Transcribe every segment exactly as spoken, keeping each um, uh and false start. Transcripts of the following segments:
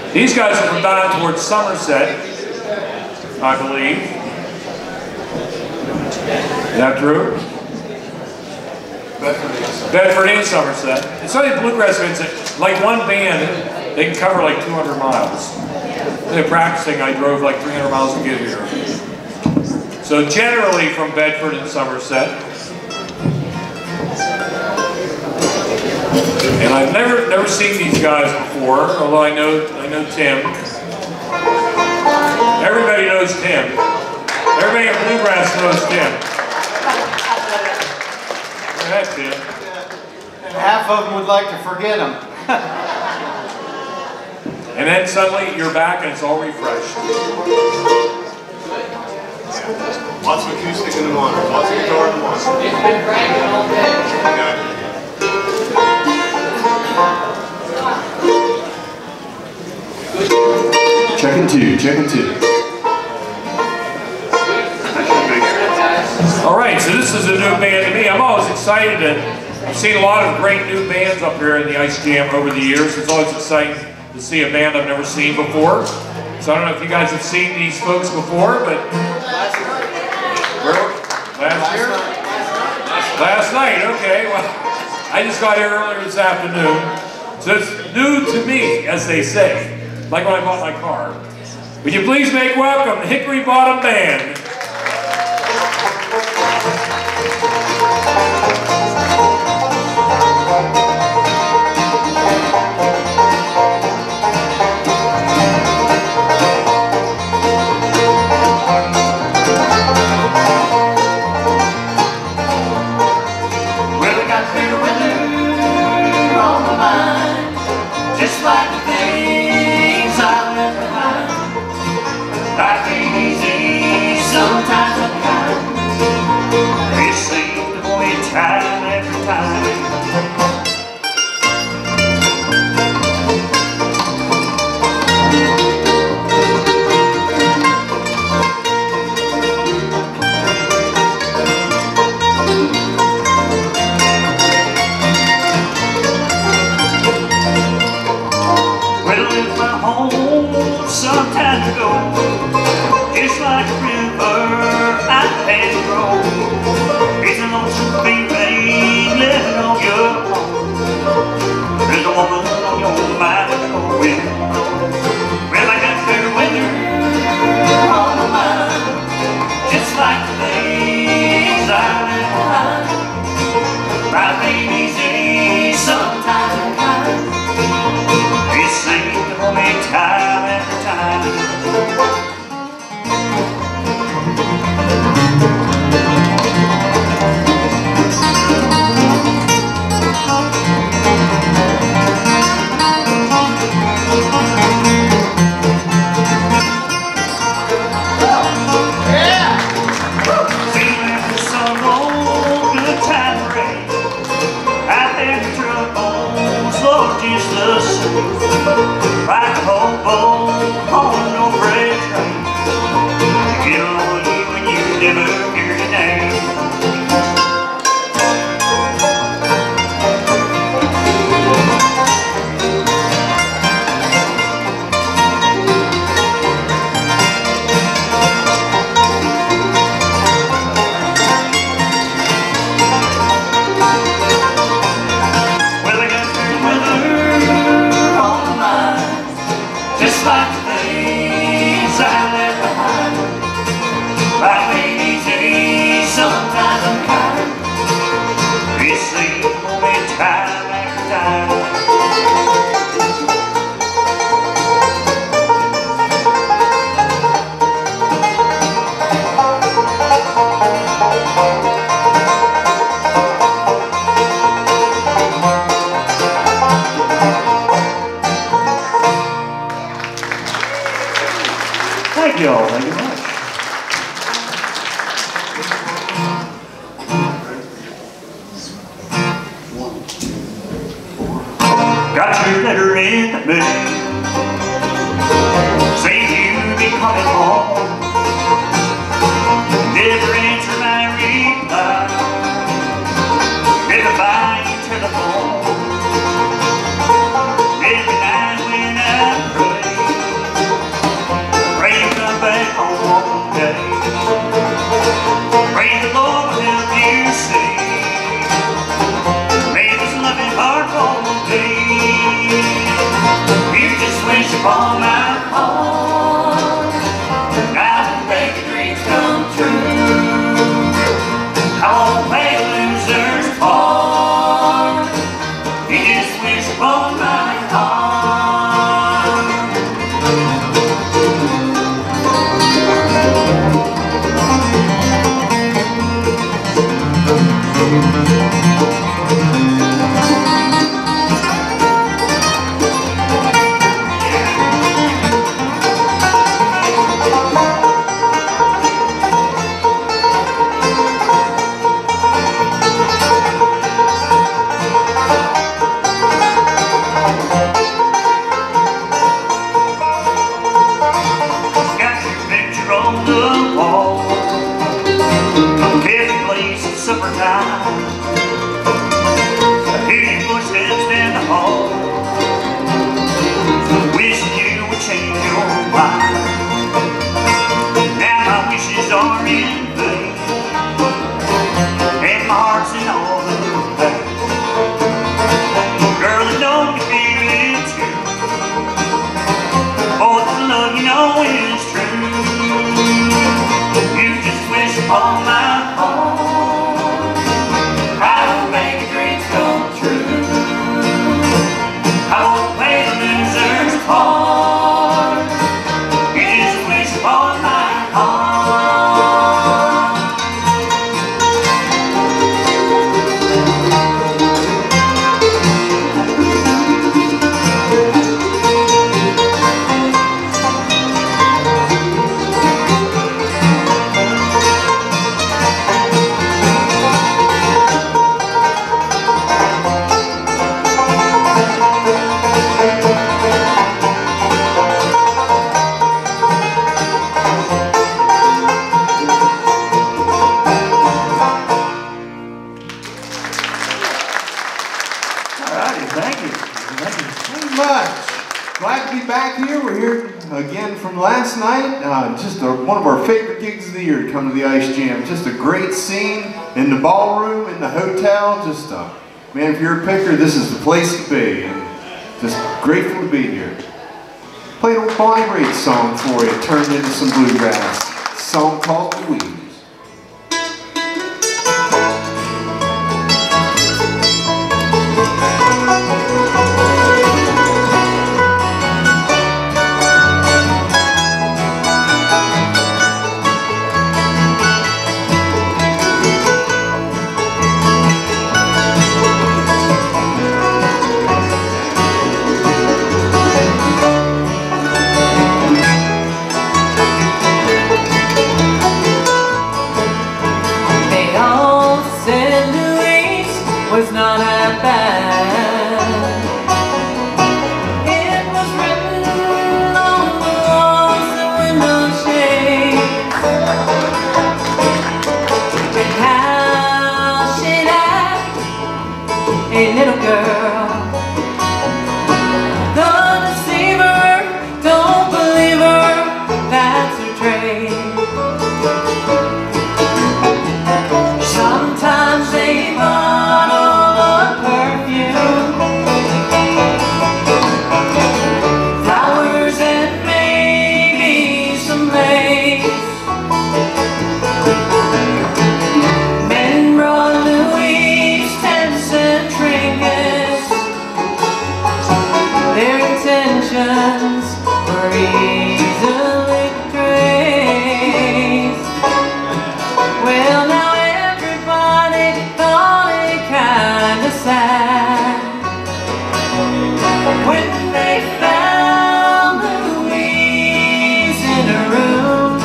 These guys are from down towards Somerset, I believe. Is that true? Bedford and Somerset. It's only bluegrass bands that, like one band, they can cover like two hundred miles. They're practicing, I drove like three hundred miles to get here. So generally from Bedford and Somerset. And I've never never seen these guys before, although I know I know Tim. Everybody knows Tim. Everybody in bluegrass knows Tim. Go ahead, Tim. And half of them would like to forget him. And then suddenly you're back and it's all refreshed. Lots of acoustic in the morning, lots of guitar in the morning. It's been cranking all day. Checking two, checking two. All right, so this is a new band to me. I'm always excited to, I've seen a lot of great new bands up here in the Ice Jam over the years. It's always exciting to see a band I've never seen before. So I don't know if you guys have seen these folks before, but where, last year? Last night, okay. Well, I just got here earlier this afternoon. So it's new to me, as they say. Like when I bought my car. Would you please make welcome the Hickory Bottom Band. Well, I got better weather on my mind, just like the things I left behind. Life ain't easy, sometimes I'm kind. They seem to hold me time after time. Well, I left my home some time ago, just like a river I had to grow. It's an ocean feeling living on your home. There's a woman on your mind to go with. Well, I got better weather on my mind, just like the things I left behind. Life ain't easy, sometimes I'm kind. It seems to hold me time after time. Seems like the sun rolled, good time rain. I had the troubles, Lord, just the same. Like a hobo on no freight train. You get on you and you never hear your name. Well, I got good weather on my mind, just like the things I left behind. Life ain't easy, sometimes I'm kind. It seems to hold me time after time. Thank you all very much. Got your letter in the mail, saying you'd be coming home. Never answer my reply, never buy your telephone. Every night when I pray, upon my heart. I will make your dreams come true. I won't play a loser's part. You just wish upon my heart. On my heart, I will make your dreams come true. I won't play the loser's part. It is a wish upon my last night, uh, just a, one of our favorite gigs of the year to come to the Ice Jam. Just a great scene in the ballroom, in the hotel. Just, uh, man, if you're a picker, this is the place to be. And just grateful to be here. Play an old Bonnie Raitt song for you, turned into some bluegrass. A song called Louise. was not that bad. It was written on the walls and window shades. And how she'd act, a little girl. Don't deceive her, don't believe her, that's her trade. Sometimes they bottle were easily traced. Well, now everybody thought it kinda sad when they found Louise in a room.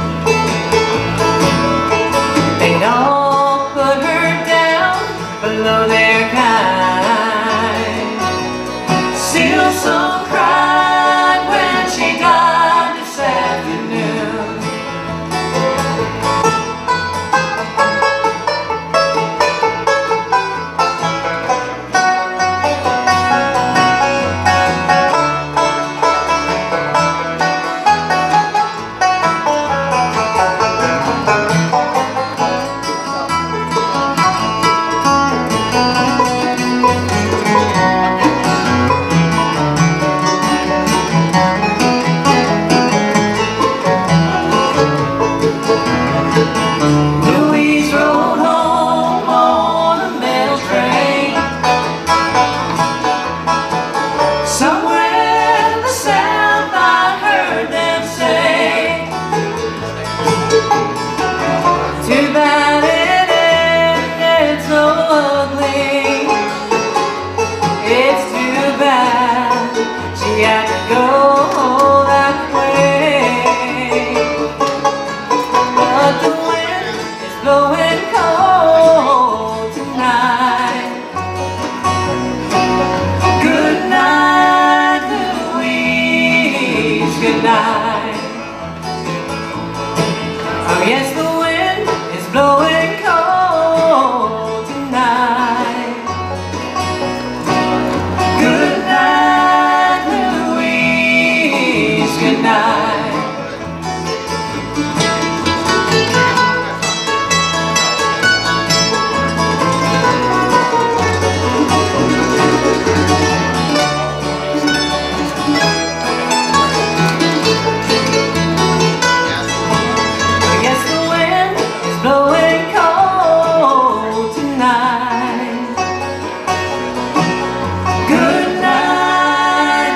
They'd all put her down below their kind. Still some cried when she died this afternoon. she had to go that way. But the wind is blowing cold tonight. Good night, Louise, good night. Oh yes, the wind is blowing cold tonight. Good night, Louise, good night. Yes, the wind is blowing cold tonight. Good night,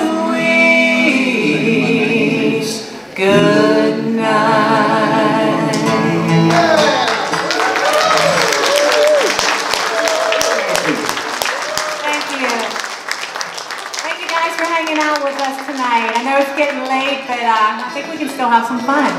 Louise. Good night. Thank you. Thank you guys for hanging out with us tonight. I know it's getting late, but uh, I think we can still have some fun.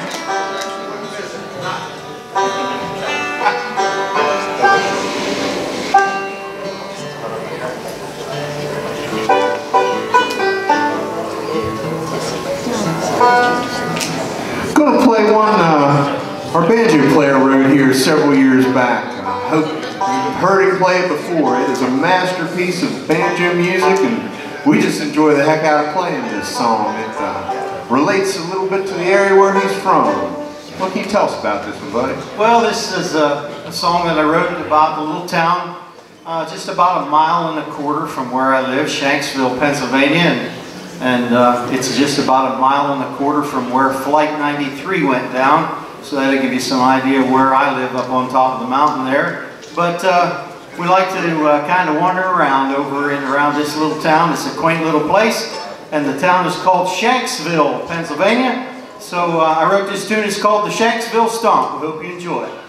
Gonna play one uh, our banjo player wrote here several years back. I hope you've heard him play it before. It is a masterpiece of banjo music, and we just enjoy the heck out of playing this song. It uh, relates a little bit to the area where he's from. What can you tell us about this one, buddy? Well, this is a, a song that I wrote about the little town uh, just about a mile and a quarter from where I live, Shanksville, Pennsylvania. And, and uh, it's just about a mile and a quarter from where Flight ninety-three went down. So that'll give you some idea of where I live up on top of the mountain there. But uh, we like to uh, kind of wander around over and around this little town. It's a quaint little place. And the town is called Shanksville, Pennsylvania. So uh, I wrote this tune. It's called the Shanksville Stomp. We hope you enjoy it.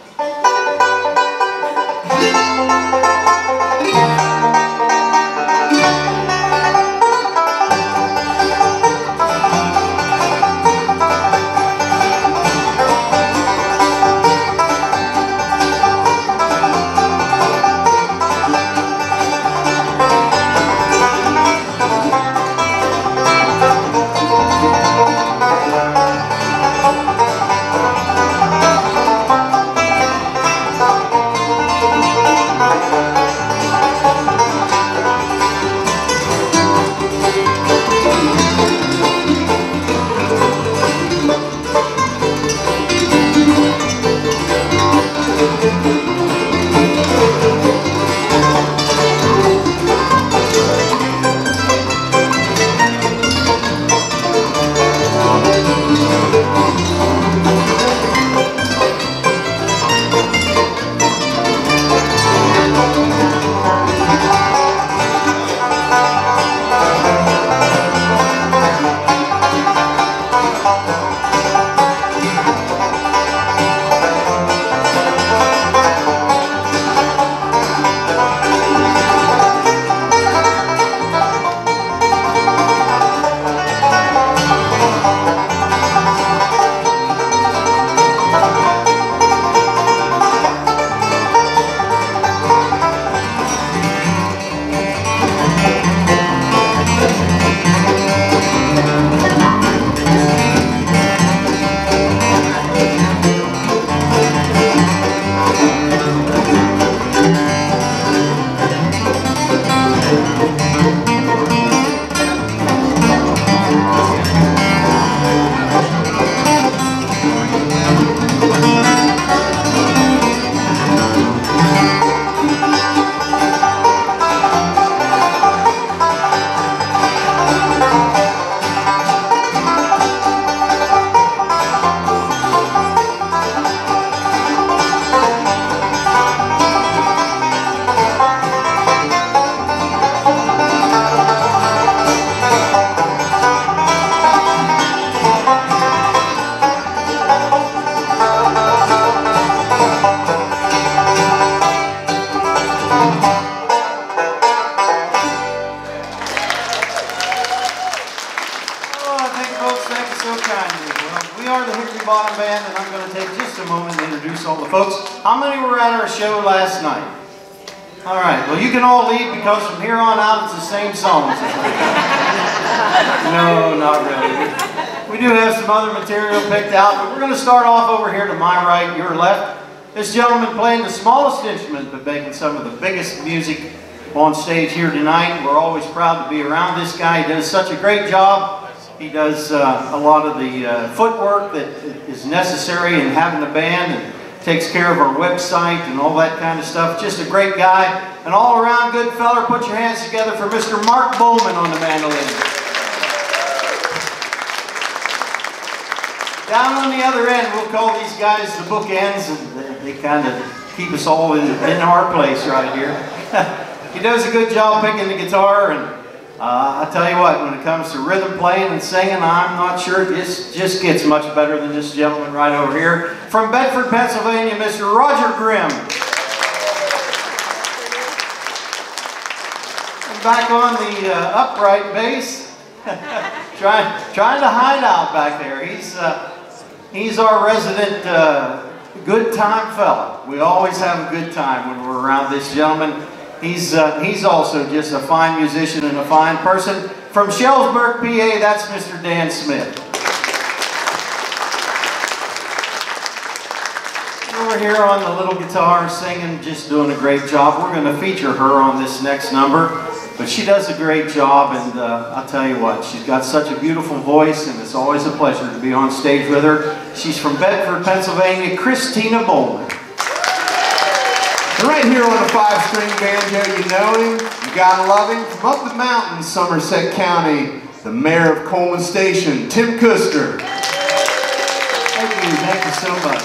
so kindly. Well, we are the Hickory Bottom Band, and I'm going to take just a moment to introduce all the folks. How many were at our show last night? All right, well, you can all leave because from here on out it's the same songs. No, not really. We do have some other material picked out, but we're going to start off over here to my right, your left. This gentleman playing the smallest instrument, but making some of the biggest music on stage here tonight. We're always proud to be around this guy. He does such a great job. He does uh, a lot of the uh, footwork that is necessary in having a band, and takes care of our website and all that kind of stuff. Just a great guy, an all-around good feller. Put your hands together for Mister Mark Bowman on the mandolin. Down on the other end, we'll call these guys the bookends, and they, they kind of keep us all in, in our place right here. He does a good job picking the guitar, and Uh, I tell you what, when it comes to rhythm playing and singing, I'm not sure it just, just gets much better than this gentleman right over here. From Bedford, Pennsylvania, Mister Roger Grimm. And back on the uh, upright bass, trying, trying to hide out back there. He's, uh, he's our resident uh, good time fella. We always have a good time when we're around this gentleman. He's, uh, he's also just a fine musician and a fine person. From Shellsburg, P A, that's Mister Dan Smith. Over here on the little guitar singing, just doing a great job. We're going to feature her on this next number, but she does a great job, and uh, I'll tell you what, she's got such a beautiful voice, and it's always a pleasure to be on stage with her. She's from Bedford, Pennsylvania, Christina Bowman. And right here on the five-string banjo, you know him, you gotta love him. From up the mountain, Somerset County, the mayor of Coleman Station, Tim Kuster. Thank you, thank you so much.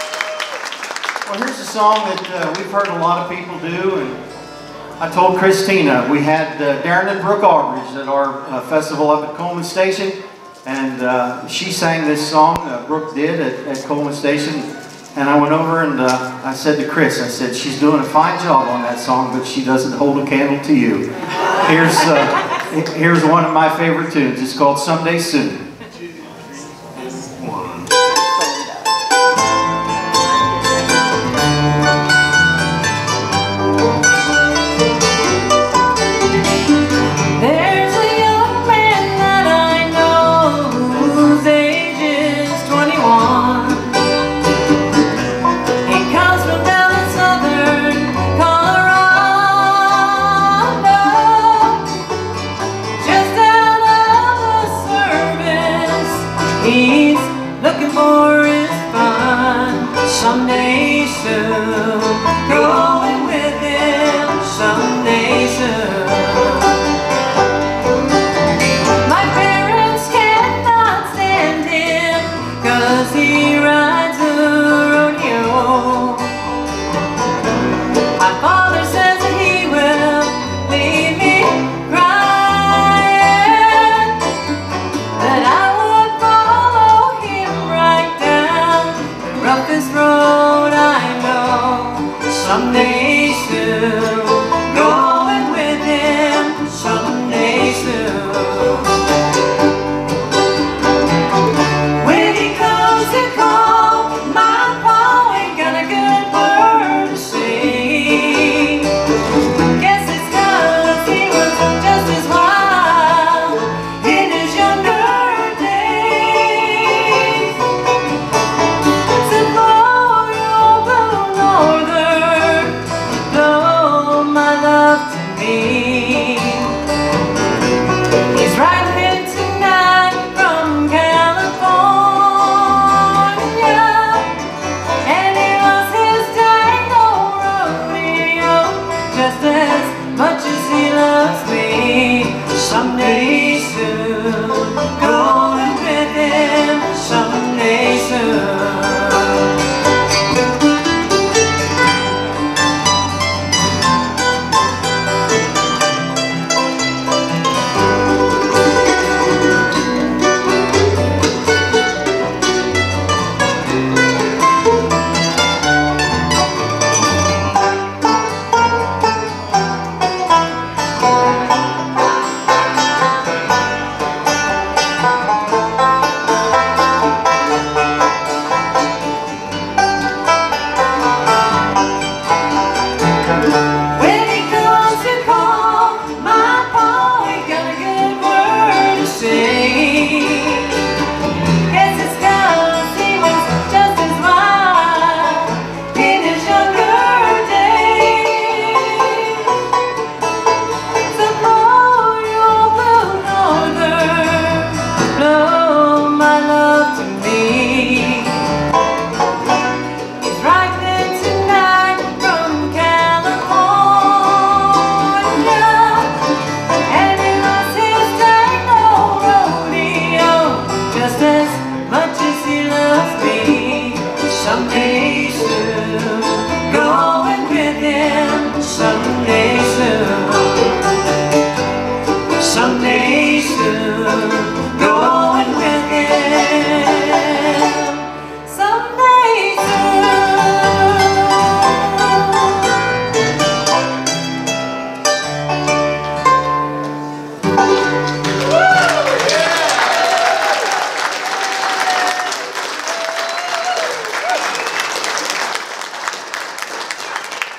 Well, here's a song that uh, we've heard a lot of people do, and I told Christina, we had uh, Darren and Brooke Aldridge at our uh, festival up at Coleman Station, and uh, she sang this song, uh, Brooke did, at, at Coleman Station. And I went over and uh, I said to Chris, I said, she's doing a fine job on that song, but she doesn't hold a candle to you. Here's, uh, here's one of my favorite tunes. It's called Someday Soon. Someday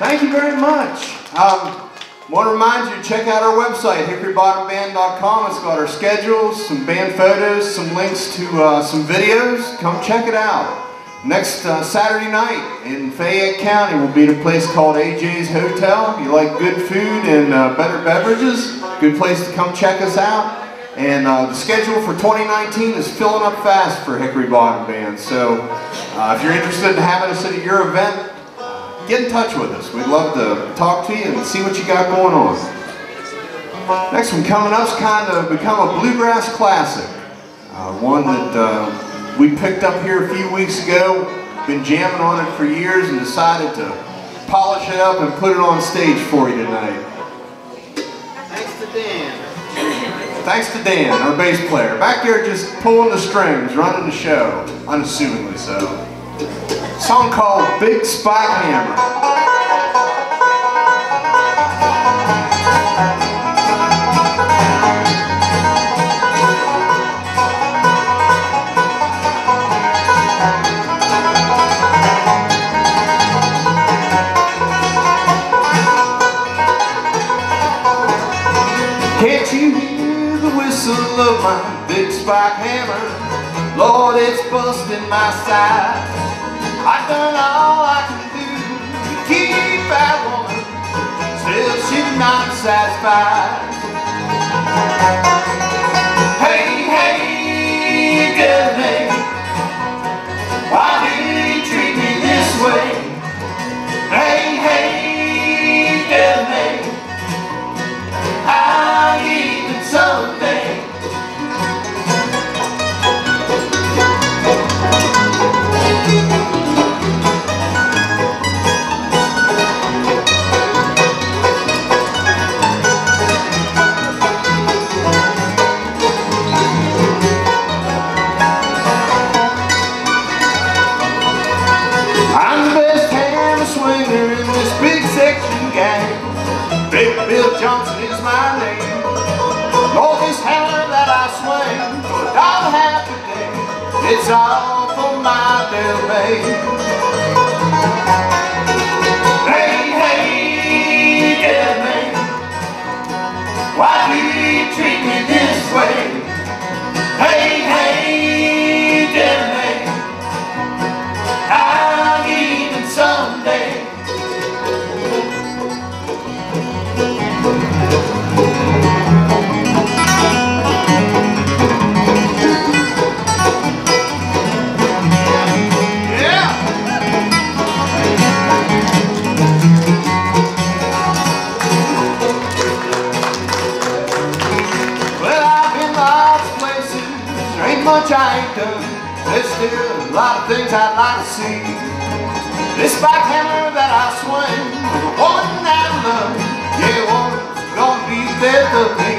Thank you very much. Um, want to remind you to check out our website, hickory bottom band dot com. It's got our schedules, some band photos, some links to uh, some videos. Come check it out. Next uh, Saturday night in Fayette County, we'll be at a place called A J's Hotel. If you like good food and uh, better beverages, good place to come check us out. And uh, the schedule for twenty nineteen is filling up fast for Hickory Bottom Band. So uh, if you're interested in having us at your event, get in touch with us. We'd love to talk to you and see what you got going on. Next one coming up is kind of become a bluegrass classic. Uh, one that uh, we picked up here a few weeks ago, been jamming on it for years and decided to polish it up and put it on stage for you tonight. Thanks to Dan. Thanks to Dan, our bass player. Back there just pulling the strings, running the show, unassumingly so. A song called Big Spike Hammer. Can't you hear the whistle of my big spike hammer? Lord, it's busting my side. I've done all I can do to keep that woman, still she's not satisfied. Hey, hey, good name, why do you treat me this way? Hey, hey, good name, I'll even someday. Big Bill Johnson is my name. Lord, this hammer that I swing for a dollar half a day, it's all for my little babe. Hey, hey, dear man, why do you treat me this way? Hey, hey, dear man, I'll even someday. Much I ain't done, there's still a lot of things I'd like to see. This spike hammer that I swing with a woman that I love, yeah, woman's gonna be the death of me.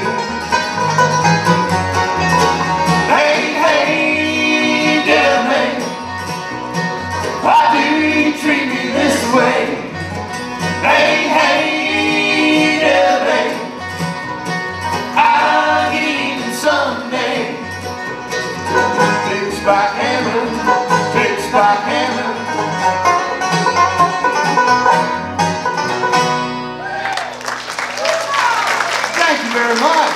Hey, hey, dear man, why do you treat me this way? Hey, hey, dear man, I'll get even someday. Big spike hammer, big spike hammer. Thank you very much.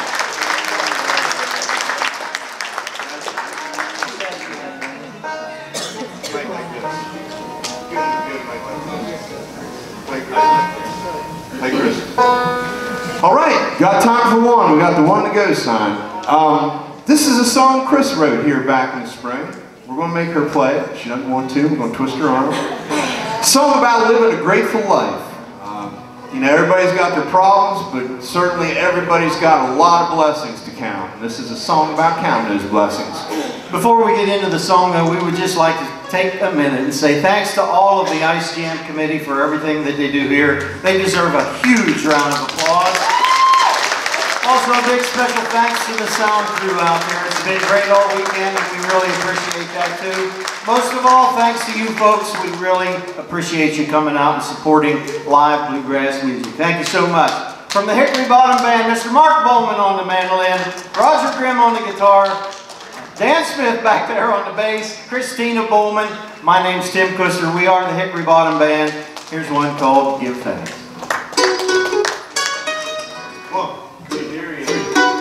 Make like this. Good, good, make like this. Hey, Chris. All right, got time for one. We got the one to go sign. Um, This is a song Chris wrote here back in the spring. We're going to make her play it. She doesn't want to. We're going to twist her arm. A song about living a grateful life. Um, you know, everybody's got their problems, but certainly everybody's got a lot of blessings to count. And this is a song about counting those blessings. Before we get into the song, though, we would just like to take a minute and say thanks to all of the Ice Jam Committee for everything that they do here. They deserve a huge round of applause. Also, a big special thanks to the sound crew out there. It's been great all weekend, and we really appreciate that too. Most of all, thanks to you folks. We really appreciate you coming out and supporting live bluegrass music. Thank you so much. From the Hickory Bottom Band, Mister Mark Bowman on the mandolin, Roger Grimm on the guitar, Dan Smith back there on the bass, Christina Bowman. My name's Tim Kuster. We are the Hickory Bottom Band. Here's one called Give Thanks. One, two, three, three.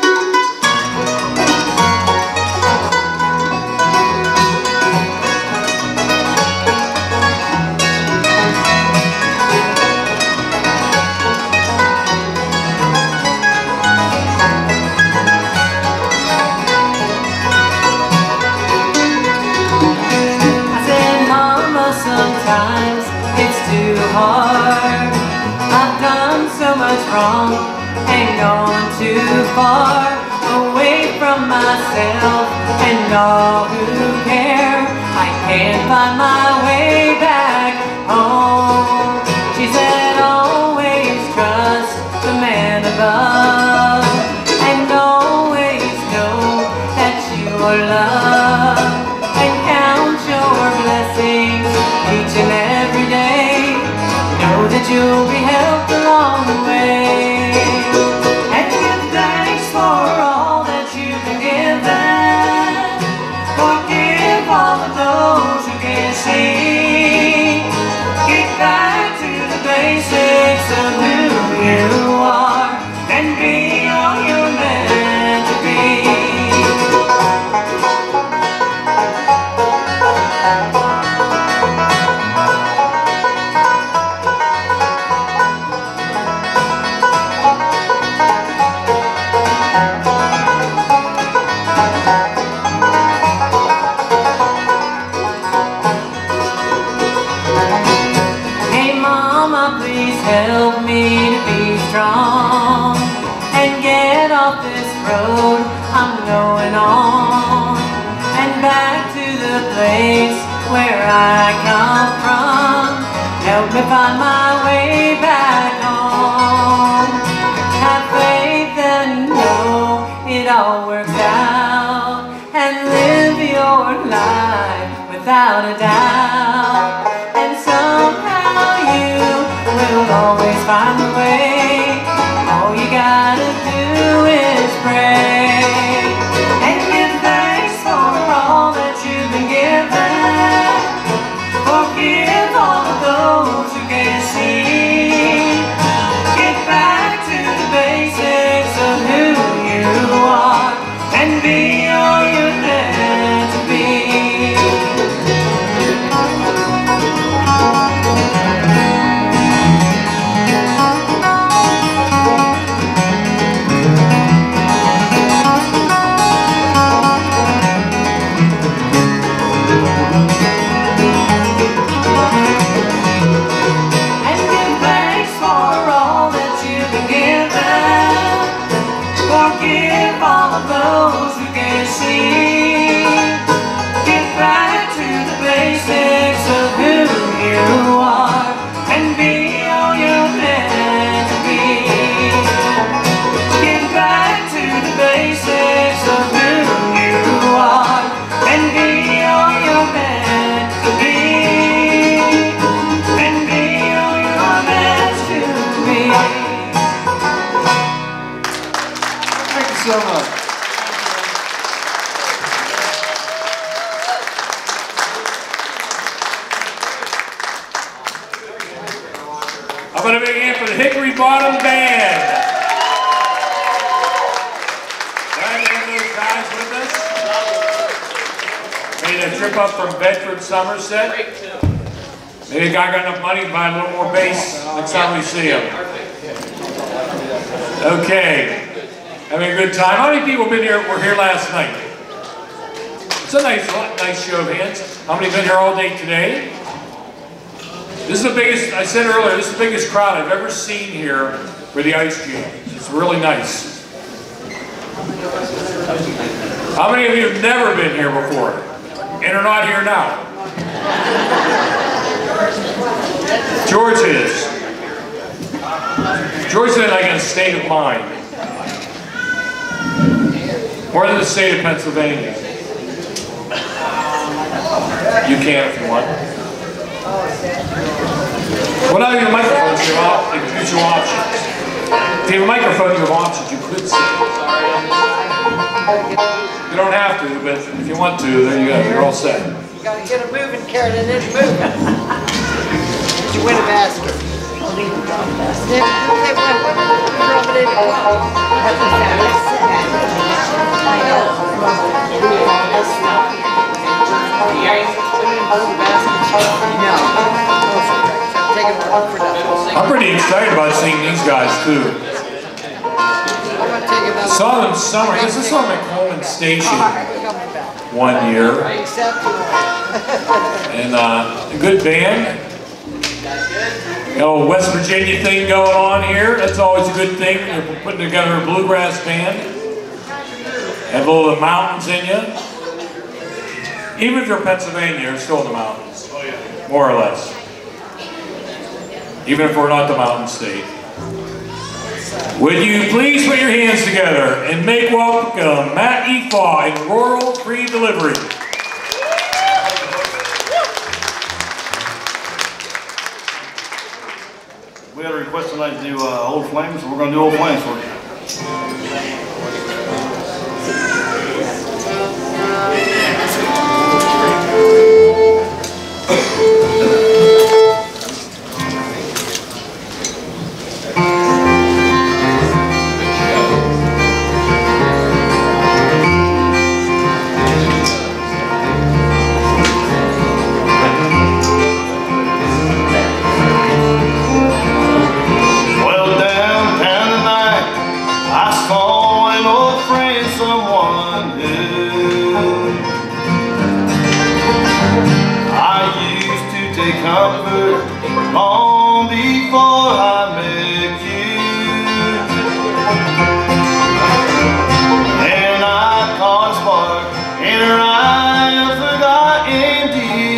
Sometimes it's too hard. I've done so much wrong and gone too far away from myself and all who care. I can't find my way back home. She said always trust the man above and always know that you are loved and count your blessings each and every day. Know that you'll be helped along the way. And give thanks for all that you've been given. Forgive all of those who can't see. Get back to the basics of who you are and be all you're meant to be. Help me to be strong and get off this road I'm going on and back to the place where I come from. Help me find my way back home. Have faith and know it all works out and live your life without a doubt. And somehow you will always find the way. All you gotta do is pray and give thanks for all that you've been given. Forgive all of those who can't see. Get back to the basics of who you are and be all you're meant to be. Forgive all of those who can't see. Get back to the basics of who you are and be all you're meant to be. Get back to the basics of who you are and be all you're meant to be. And be all you're meant to be. So much. How about a big hand for the Hickory Bottom Band? Glad to have those guys with us. Made a trip up from Bedford, Somerset. Maybe a guy got enough money to buy a little more bass next time we see him. Okay. Having a good time. How many people been here? Were here last night? It's a nice, nice show of hands. How many been here all day today? This is the biggest. I said earlier. This is the biggest crowd I've ever seen here for the Ice Jam. It's really nice. How many of you have never been here before and are not here now? George is. George is like in a state of mind. More than the state of Pennsylvania. You can if you want. Well, now you have a microphone, so you have two options. If you have a microphone, you have options. You could say. You don't have to, but if you want to, there you go. You're all set. You gotta get it moving, Karen, and it's moving. you win a basket. I'll leave the dog basket. Hey, what, what, what, what, I know. I'm pretty excited about seeing these guys too. Saw them summer. I guess I saw them at Coleman Station one year. And uh, a good band. You know, West Virginia thing going on here. That's always a good thing. They're putting together a bluegrass band. Have a little of the mountains in you. Even if you're Pennsylvania, you're still in the mountains. More or less. Even if we're not the mountain state. Would you please put your hands together and make welcome Matt Efaw in Rural Free Delivery. We had a request tonight to do uh, Old Flames, so we're going to do Old Flames for you. Long before I met you, and I caught a spark in her eye, a forgotten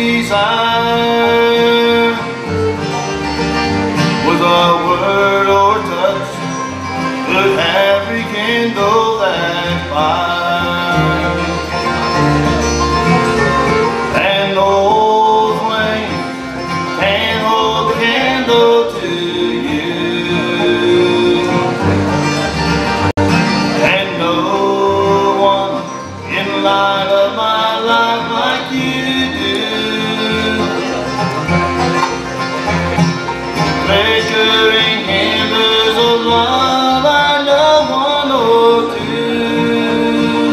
desire. Was a word or touch could have rekindled that fire, and old flame can't hold the candle to you, and no one can light up my life like you do. Flickering embers of love, I know one or two,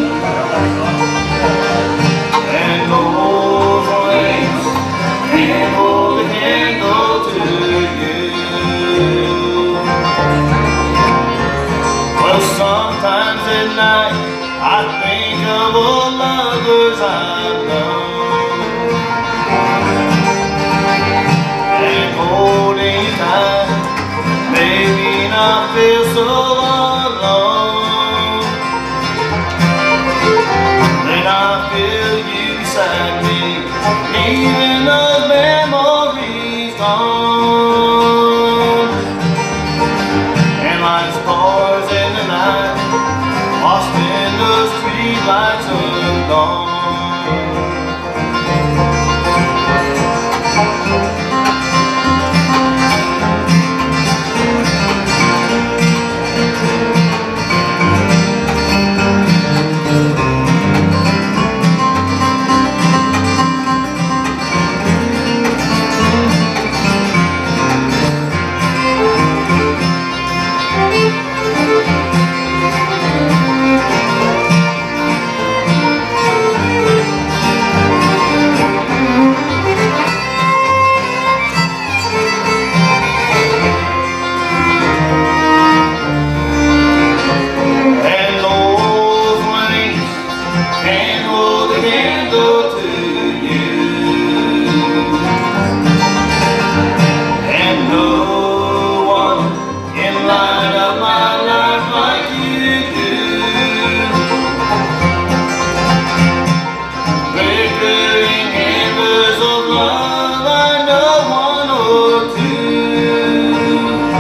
and old flames can't hold the candle to you. Well, sometimes at night I think of all lovers I've known, and holding you tight made me not feel so alone. Then I feel you beside me, even those memories gone, and like stars in the night, lost in the streetlights of dawn. And old flames can't hold the candle to you, and no one can light up my life like you do. Flickering embers of love, I know one or two,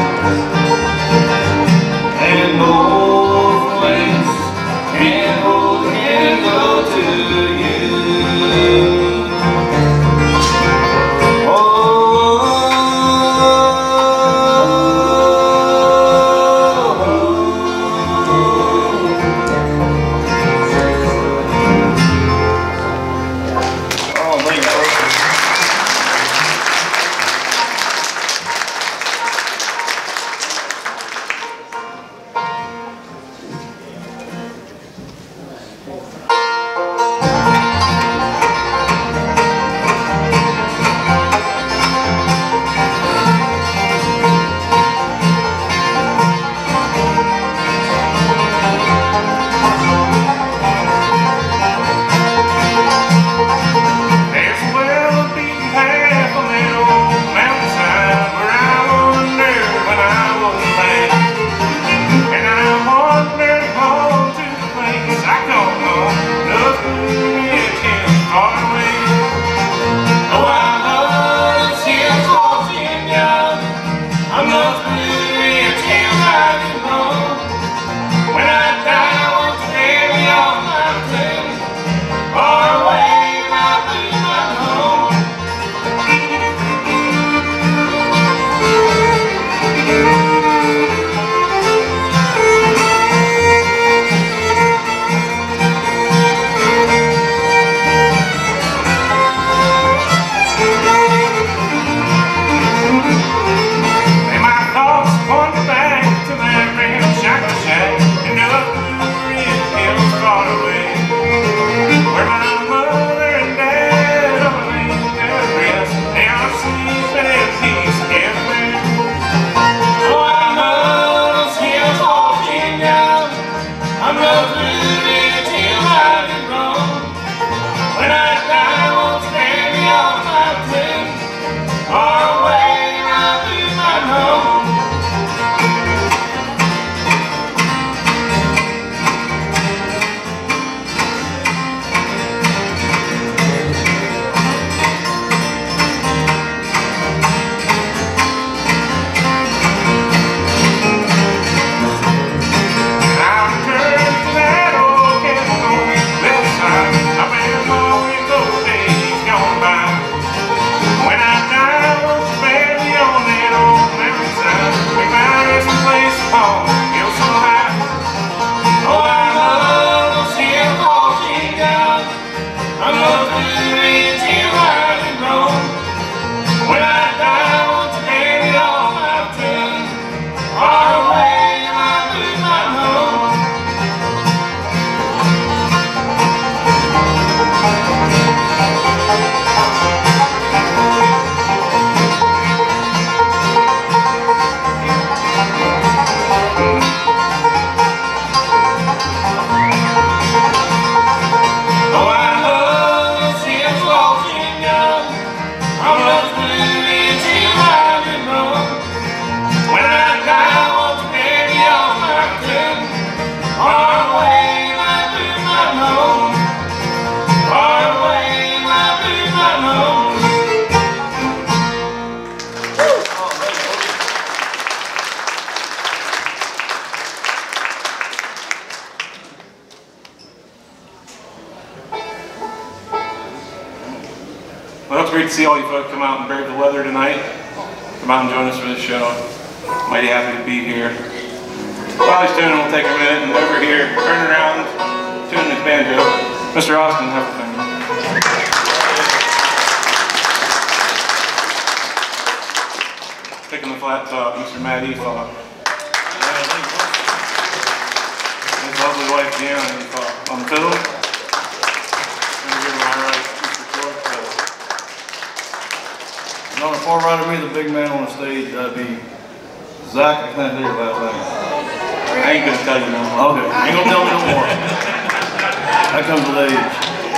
and old flames can't hold the candle to you. Oh, oh, thank you. great to see all you folks come out and brave the weather tonight. Come out and join us for this show. Mighty happy to be here. While he's tuning, we'll take a minute and over here, turn around, tune his banjo. Mister Austin, have a thing. Picking the flat top, Mister Matt Efaw. His lovely wife, Deanna Efaw. On the fiddle. And give him my right, Mister George Fiddle. And on the far right of me, the big man on the stage, that'd be Zach. I can't hear your last name. I ain't gonna tell you no more. Okay, ain't gonna tell me no more. That comes with age.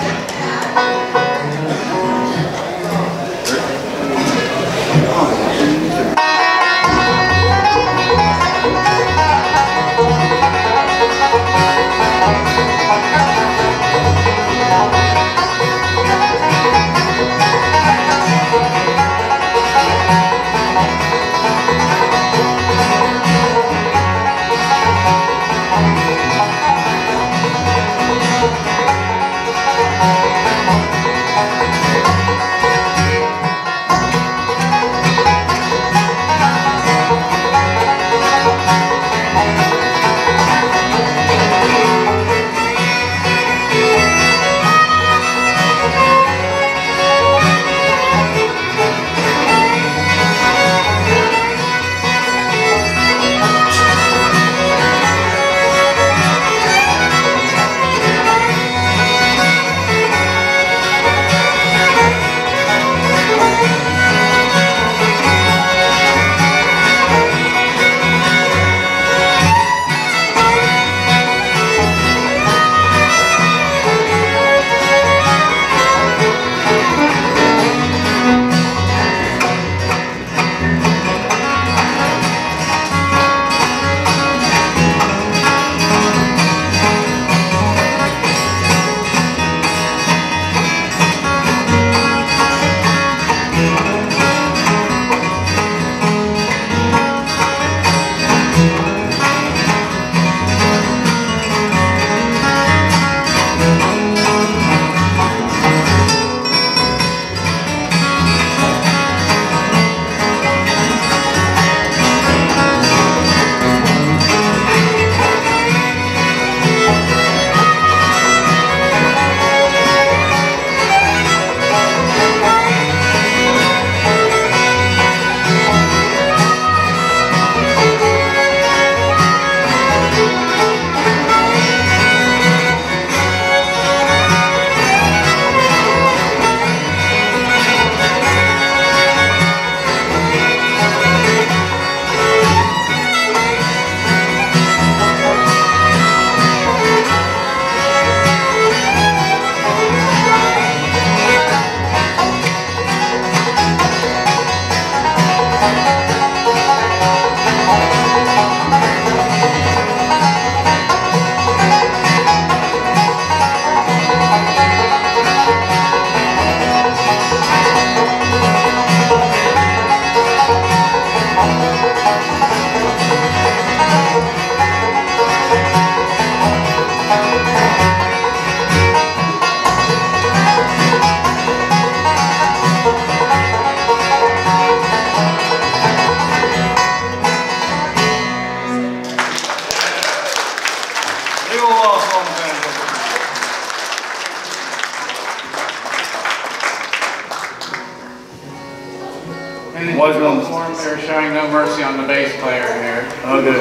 They're showing no mercy on the bass player here. Okay.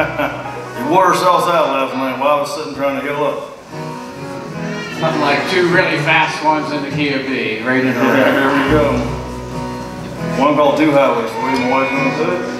You wore yourselves out last night while I was sitting trying to heal up. Something like two really fast ones in the key of B, right in a row. There we go. One called Two Highways. What do you want to say?